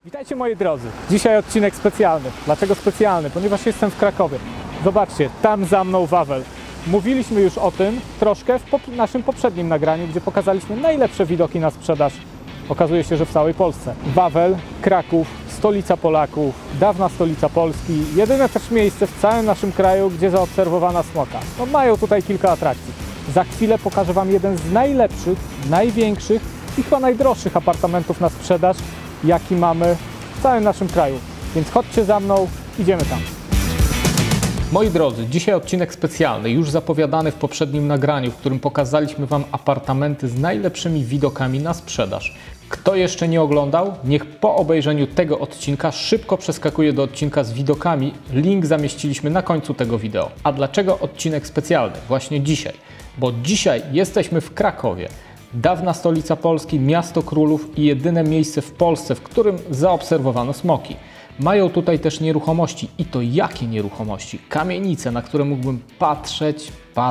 Witajcie moi drodzy, dzisiaj odcinek specjalny. Dlaczego specjalny? Ponieważ jestem w Krakowie. Zobaczcie, tam za mną Wawel. Mówiliśmy już o tym troszkę w naszym poprzednim nagraniu, gdzie pokazaliśmy najlepsze widoki na sprzedaż. Okazuje się, że w całej Polsce. Wawel, Kraków, stolica Polaków, dawna stolica Polski. Jedyne też miejsce w całym naszym kraju, gdzie zaobserwowano smoka. No, mają tutaj kilka atrakcji. Za chwilę pokażę Wam jeden z najlepszych, największych i chyba najdroższych apartamentów na sprzedaż, jaki mamy w całym naszym kraju. Więc chodźcie za mną, idziemy tam. Moi drodzy, dzisiaj odcinek specjalny, już zapowiadany w poprzednim nagraniu, w którym pokazaliśmy Wam apartamenty z najlepszymi widokami na sprzedaż. Kto jeszcze nie oglądał, niech po obejrzeniu tego odcinka szybko przeskakuje do odcinka z widokami. Link zamieściliśmy na końcu tego wideo. A dlaczego odcinek specjalny? Właśnie dzisiaj. Bo dzisiaj jesteśmy w Krakowie. Dawna stolica Polski, miasto królów i jedyne miejsce w Polsce, w którym zaobserwowano smoki. Mają tutaj też nieruchomości i to jakie nieruchomości? Kamienice, na które mógłbym patrzeć.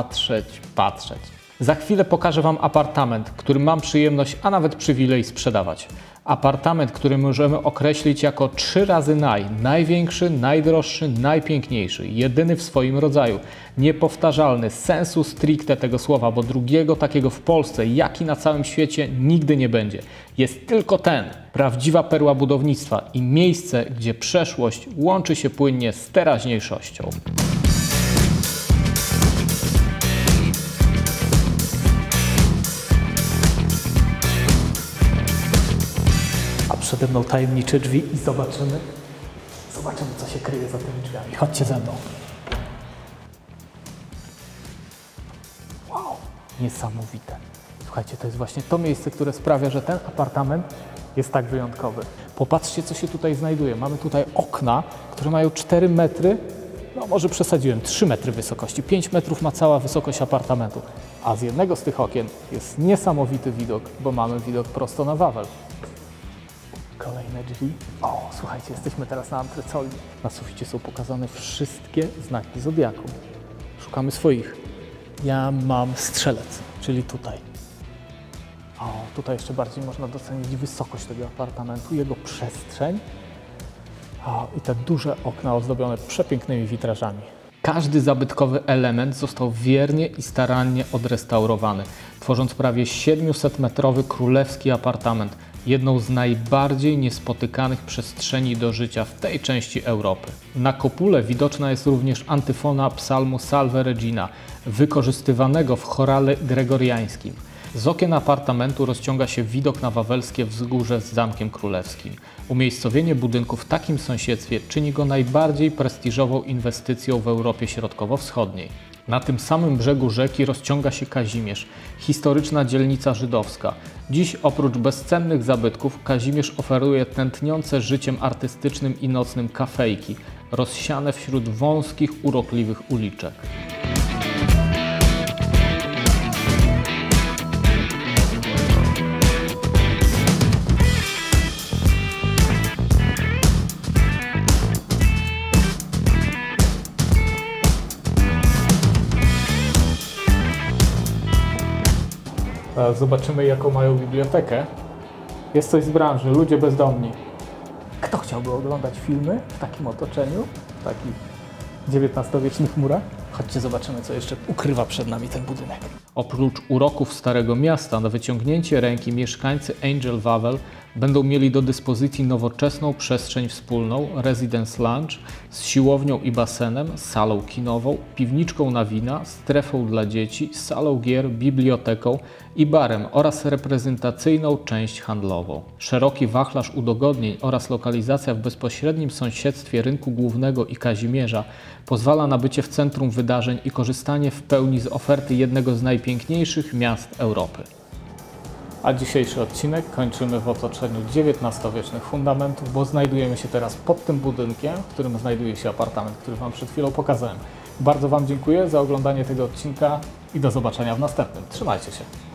Za chwilę pokażę Wam apartament, który mam przyjemność, a nawet przywilej sprzedawać. Apartament, który możemy określić jako 3 razy największy, najdroższy, najpiękniejszy, jedyny w swoim rodzaju, niepowtarzalny, sensu stricte tego słowa, bo drugiego takiego w Polsce, jak i na całym świecie nigdy nie będzie. Jest tylko ten, prawdziwa perła budownictwa i miejsce, gdzie przeszłość łączy się płynnie z teraźniejszością. Przede mną tajemnicze drzwi i zobaczymy, co się kryje za tymi drzwiami. Chodźcie ze mną. Wow, niesamowite. Słuchajcie, to jest właśnie to miejsce, które sprawia, że ten apartament jest tak wyjątkowy. Popatrzcie, co się tutaj znajduje. Mamy tutaj okna, które mają 4 metry, no może przesadziłem, 3 metry wysokości. 5 metrów ma cała wysokość apartamentu. A z jednego z tych okien jest niesamowity widok, bo mamy widok prosto na Wawel. Kolejne drzwi. O, słuchajcie, jesteśmy teraz na antresoli. Na suficie są pokazane wszystkie znaki zodiaku. Szukamy swoich. Ja mam strzelec, czyli tutaj. O, tutaj jeszcze bardziej można docenić wysokość tego apartamentu, jego przestrzeń. O, i te duże okna ozdobione przepięknymi witrażami. Każdy zabytkowy element został wiernie i starannie odrestaurowany, tworząc prawie 700-metrowy królewski apartament, jedną z najbardziej niespotykanych przestrzeni do życia w tej części Europy. Na kopule widoczna jest również antyfona psalmu Salve Regina, wykorzystywanego w chorale gregoriańskim. Z okien apartamentu rozciąga się widok na wawelskie wzgórze z Zamkiem Królewskim. Umiejscowienie budynku w takim sąsiedztwie czyni go najbardziej prestiżową inwestycją w Europie Środkowo-Wschodniej. Na tym samym brzegu rzeki rozciąga się Kazimierz, historyczna dzielnica żydowska. Dziś oprócz bezcennych zabytków Kazimierz oferuje tętniące życiem artystycznym i nocnym kafejki, rozsiane wśród wąskich, urokliwych uliczek. Zobaczymy, jaką mają bibliotekę. Jest coś z branży, ludzie bezdomni. Kto chciałby oglądać filmy w takim otoczeniu, w takich XIX-wiecznych murach? Chodźcie, zobaczymy, co jeszcze ukrywa przed nami ten budynek. Oprócz uroków Starego Miasta, na wyciągnięcie ręki mieszkańcy Angel Wawel będą mieli do dyspozycji nowoczesną przestrzeń wspólną, residence lounge z siłownią i basenem, salą kinową, piwniczką na wina, strefą dla dzieci, salą gier, biblioteką i barem oraz reprezentacyjną część handlową. Szeroki wachlarz udogodnień oraz lokalizacja w bezpośrednim sąsiedztwie rynku głównego i Kazimierza pozwala na bycie w centrum wydarzeń i korzystanie w pełni z oferty jednego z najpiękniejszych miast Europy. A dzisiejszy odcinek kończymy w otoczeniu XIX-wiecznych fundamentów, bo znajdujemy się teraz pod tym budynkiem, w którym znajduje się apartament, który Wam przed chwilą pokazałem. Bardzo Wam dziękuję za oglądanie tego odcinka i do zobaczenia w następnym. Trzymajcie się!